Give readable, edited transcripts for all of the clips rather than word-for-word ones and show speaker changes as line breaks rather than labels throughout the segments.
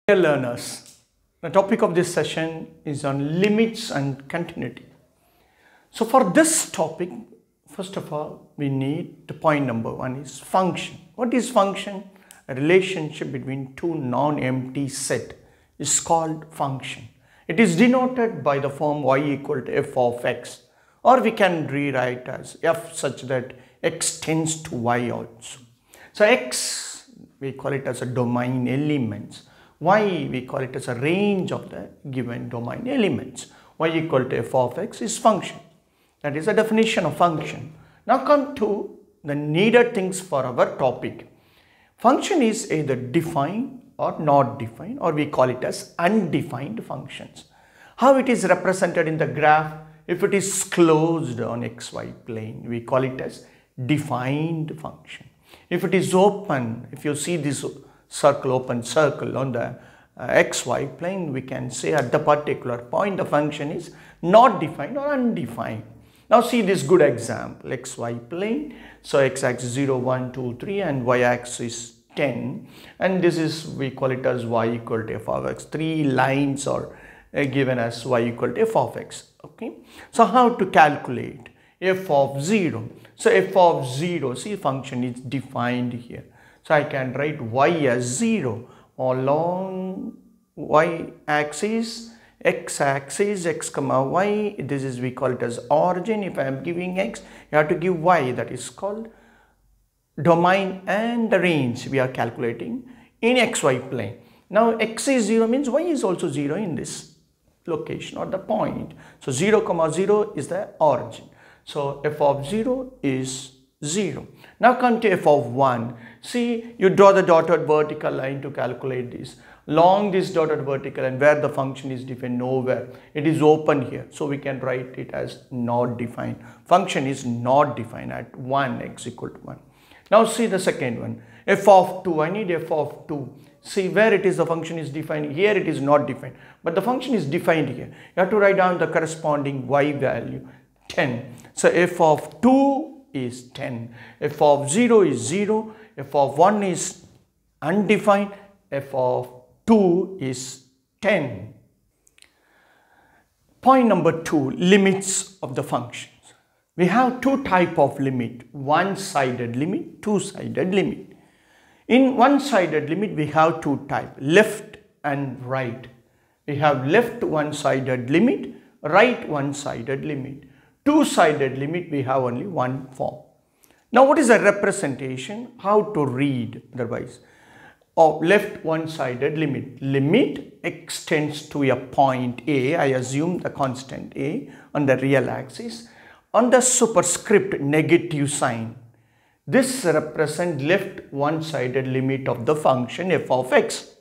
Dear learners, the topic of this session is on limits and continuity. So for this topic, first of all, we need the point number one is function. What is function? A relationship between two non-empty set is called function. It is denoted by the form y equal to f of x, or we can rewrite as f such that x tends to y also. So x, we call it as a domain elements. Y, we call it as a range of the given domain elements. Y equal to f of x is function. That is the definition of function. Now come to the needed things for our topic. Function is either defined or not defined, or we call it as undefined functions. How it is represented in the graph? If it is closed on xy plane, we call it as defined function. If it is open, if you see this open circle on the xy plane, we can say at the particular point the function is not defined or undefined. Now see this good example, xy plane. So x-axis 0, 1, 2, 3 and y-axis 10, and this is, we call it as y equal to f of x. Three lines are given as y equal to f of x. Okay, so how to calculate f of 0? So f of 0, see, function is defined here. So I can write y as 0 along y-axis, x-axis, x comma y. This is, we call it as origin. If I am giving x, you have to give y. That is called domain and the range we are calculating in xy plane. Now x is 0 means y is also 0 in this location or the point. So 0 comma 0 is the origin. So f of 0 is 0. Now come to f of 1. See, you draw the dotted vertical line to calculate this. Along this dotted vertical and where the function is defined, nowhere. It is open here. So we can write it as not defined. Function is not defined at 1, x equal to 1. Now see the second one. F of 2. I need f of 2. See where it is, the function is defined. Here it is not defined. But the function is defined here. You have to write down the corresponding y value, 10. So f of 2 is 10, f of 0 is 0, f of 1 is undefined, f of 2 is 10. Point number 2, limits of the functions. We have two types of limit, one-sided limit, two-sided limit. In one-sided limit, we have two types, left and right. We have left one-sided limit, right one-sided limit. Two-sided limit, we have only one form. Now what is a representation? How to read otherwise? Of left one-sided limit. Limit extends to a point A, I assume the constant A on the real axis, on the superscript negative sign. This represents left one-sided limit of the function f of x.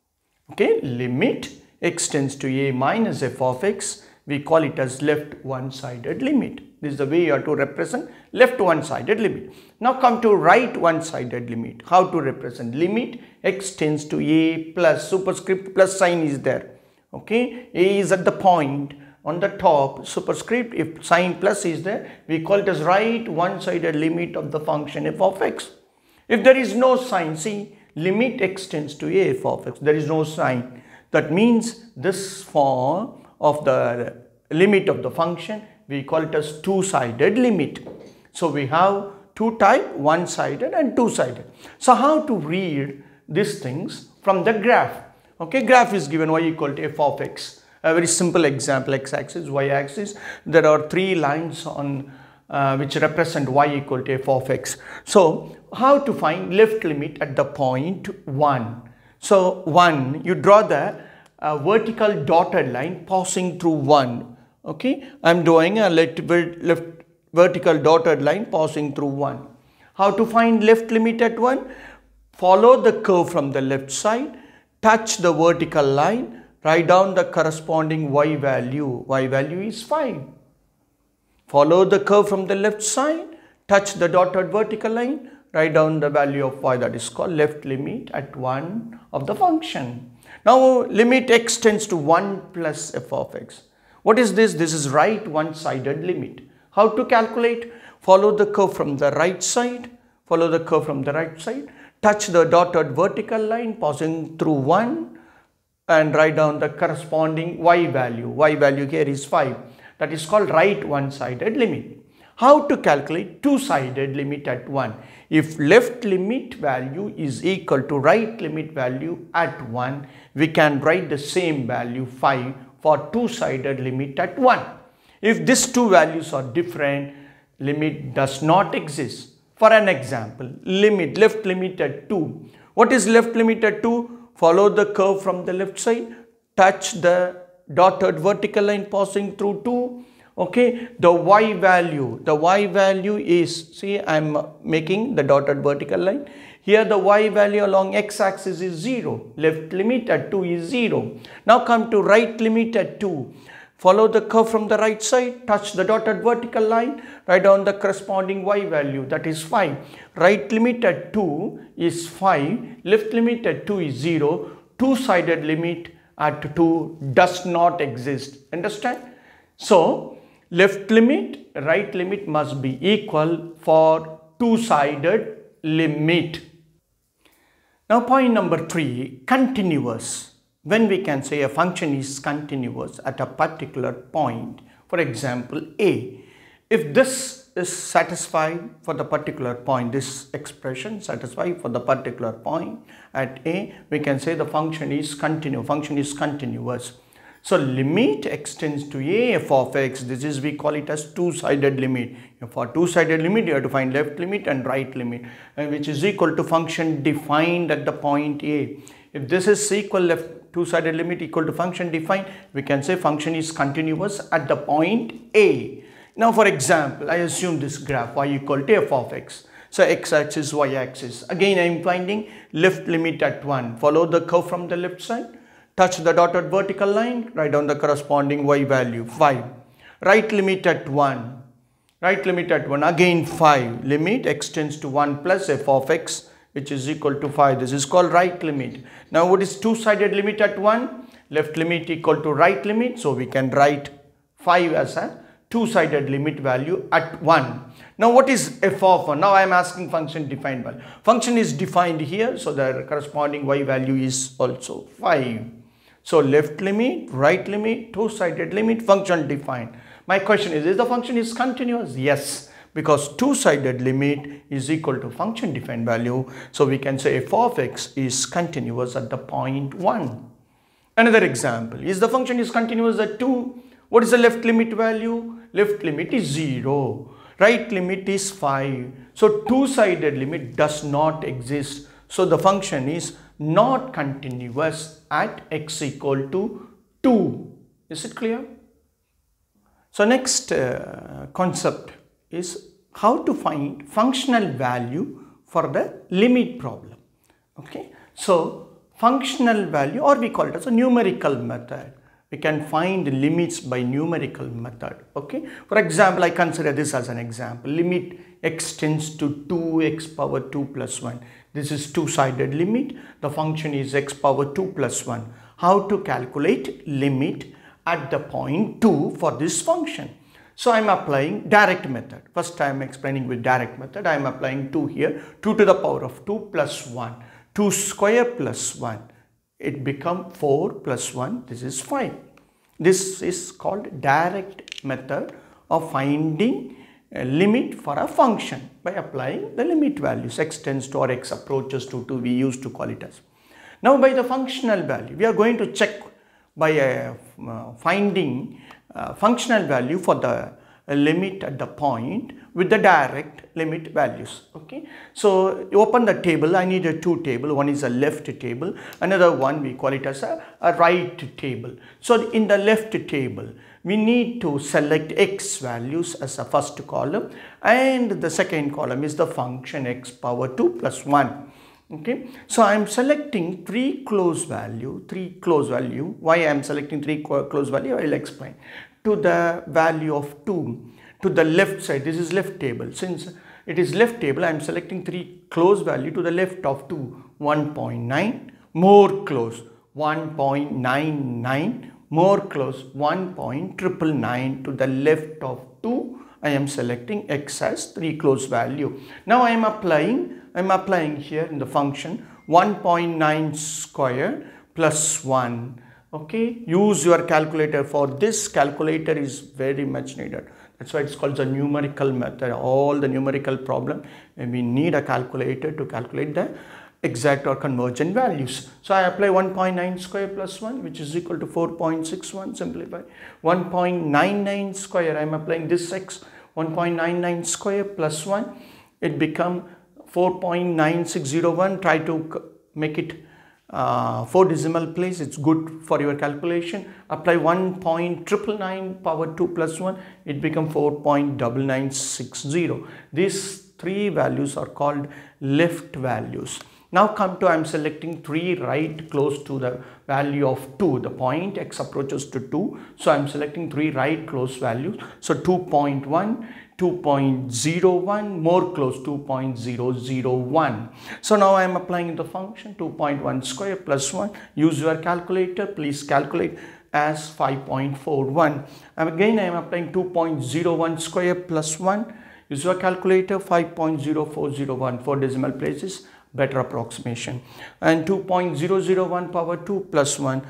Okay, limit extends to A minus f of x. We call it as left one-sided limit. This is the way you have to represent left one-sided limit. Now come to right one-sided limit. How to represent? Limit x tends to A plus superscript plus sign is there. Okay, A is at the point on the top, superscript, if sign plus is there, we call it as right one-sided limit of the function f of x. If there is no sign, see, limit x tends to A f of x, there is no sign. That means this form of the limit of the function, we call it as two-sided limit. So we have two types, one-sided and two-sided. So how to read these things from the graph? Okay, graph is given y equal to f of x. A very simple example, x-axis, y-axis. There are three lines on which represent y equal to f of x. So how to find left limit at the point 1? So 1, you draw the vertical dotted line passing through 1. Okay, I am drawing a left vertical dotted line passing through 1. How to find left limit at 1? Follow the curve from the left side, touch the vertical line, write down the corresponding y value. Y value is 5. Follow the curve from the left side, touch the dotted vertical line, write down the value of y, that is called left limit at 1 of the function. Now limit x tends to 1 plus f of x. What is this? This is right one-sided limit. How to calculate? Follow the curve from the right side. Touch the dotted vertical line passing through 1. and write down the corresponding y value. Y value here is 5. That is called right one-sided limit. How to calculate two-sided limit at 1? If left limit value is equal to right limit value at 1, we can write the same value 5 for two-sided limit at 1. If these two values are different, limit does not exist. For an example, left limit at 2. What is left limit at 2? Follow the curve from the left side, touch the dotted vertical line passing through 2. Okay, the y value is, see, I am making the dotted vertical line. Here the y value along x-axis is 0. Left limit at 2 is 0. Now come to right limit at 2. Follow the curve from the right side, touch the dotted vertical line, write down the corresponding y value, that is 5. Right limit at 2 is 5, left limit at 2 is 0. Two-sided limit at 2 does not exist. Understand? So, left limit, right limit must be equal for two-sided limit. Now point number 3, continuous. When we can say a function is continuous at a particular point, for example a, if this is satisfied for the particular point, this expression satisfied for the particular point at a, we can say the function is continuous. So limit extends to a f of x. This is, we call it as two-sided limit. For two-sided limit, you have to find left limit and right limit, which is equal to function defined at the point a. If this is equal, left two-sided limit equal to function defined, we can say function is continuous at the point a. Now for example, I assume this graph y equal to f of x. So x-axis, y-axis. Again I am finding left limit at 1. Follow the curve from the left side. Touch the dotted vertical line, write down the corresponding y value, 5. Right limit at 1. Right limit at 1, again 5. Limit extends to 1 plus f of x, which is equal to 5. This is called right limit. Now what is two-sided limit at 1? Left limit equal to right limit. So we can write 5 as a two-sided limit value at 1. Now what is f of 1? Now I am asking function defined value. Function is defined here, so the corresponding y value is also 5. So left limit, right limit, two-sided limit, function defined. My question is the function is continuous? Yes, because two-sided limit is equal to function defined value. So we can say f of x is continuous at the point 1. Another example, is the function is continuous at 2? What is the left limit value? Left limit is 0. Right limit is 5. So two-sided limit does not exist. So the function is not continuous at x equal to 2. Is it clear? So next concept is how to find functional value for the limit problem. Okay. So functional value, or we call it as a numerical method. We can find limits by numerical method. Okay. For example, I consider this as an example. Limit extends to 2x power 2 plus 1. This is two-sided limit. The function is x power 2 plus 1. How to calculate limit at the point 2 for this function? So I am applying direct method. First I am explaining with direct method. I am applying 2 here. 2 to the power of 2 plus 1. 2 square plus 1. It becomes 4 plus 1. This is 5. This is called direct method of finding a limit for a function by applying the limit values. X tends to or x approaches to 2, we used to call it as. Now by the functional value, we are going to check by finding functional value for the limit at the point with the direct limit values. Okay. So you open the table. I need a two table. One is a left table. Another one we call it as a right table. So in the left table, we need to select x values as a first column, and the second column is the function x power 2 plus 1. Okay. So I am selecting three close value. Why I am selecting three close value, I will explain. To the value of 2 to the left side. This is left table. Since it is left table, I am selecting three close value to the left of 2. 1.9, more close 1.99, more close 1.999. To the left of 2, I am selecting x as 3 close value. Now I am applying here in the function 1.9 square plus 1 Okay, use your calculator. For this, calculator is very much needed. That's why it's called the numerical method. All the numerical problem, and we need a calculator to calculate the exact or convergent values. So I apply 1.9 square plus 1, which is equal to 4.61. Simplify 1.99 square. I am applying this x. 1.99 square plus 1, it become 4.9601. Try to make it 4 decimal place. It's good for your calculation. Apply 1.999 power 2 plus 1, it become 4.9960. These three values are called left values. Now come to, I am selecting 3 right close to the value of 2. The point x approaches to 2. So I am selecting 3 right close values. So 2.1, 2.01, more close, 2.001. So now I am applying the function 2.1 square plus 1. Use your calculator. Please calculate as 5.41. And again I am applying 2.01 square plus 1. Use your calculator, 5.0401. 4 decimal places, better approximation. And 2.001 power 2 plus 1,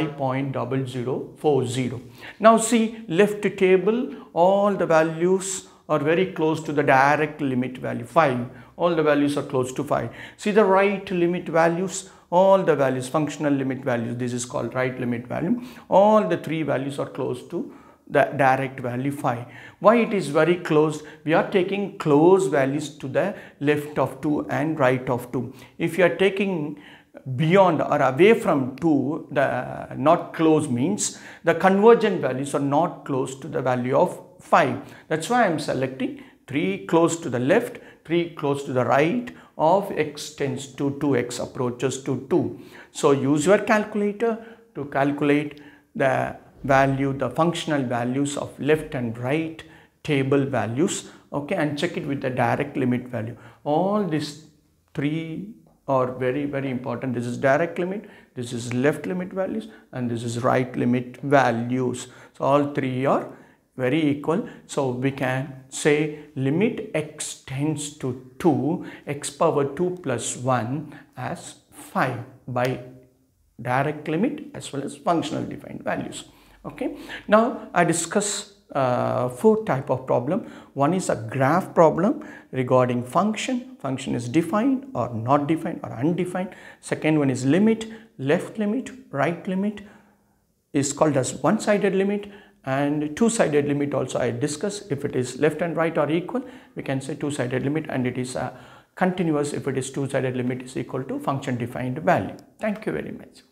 5.0040. Now see, left table, all the values are very close to the direct limit value 5. All the values are close to 5. See the right limit values, all the values, functional limit values, this is called right limit value. All the 3 values are close to the direct value 5. Why it is very close? We are taking close values to the left of 2 and right of 2. If you are taking beyond or away from 2, the not close means the convergent values are not close to the value of 5. That's why I am selecting 3 close to the left, 3 close to the right of x tends to 2, x approaches to 2. So use your calculator to calculate the value, the functional values of left and right table values, okay, and check it with the direct limit value. All these 3 are very, very important. This is direct limit, this is left limit values, and this is right limit values. So all 3 are very equal. So we can say limit x tends to 2, x power 2 plus 1 as 5 by direct limit as well as functional defined values. Okay, now I discuss 4 type of problem. One is a graph problem regarding function. Function is defined or not defined or undefined. Second one is limit, left limit, right limit is called as one-sided limit, and two-sided limit also I discuss. If it is left and right are equal, we can say two-sided limit, and it is continuous if it is two-sided limit is equal to function defined value. Thank you very much.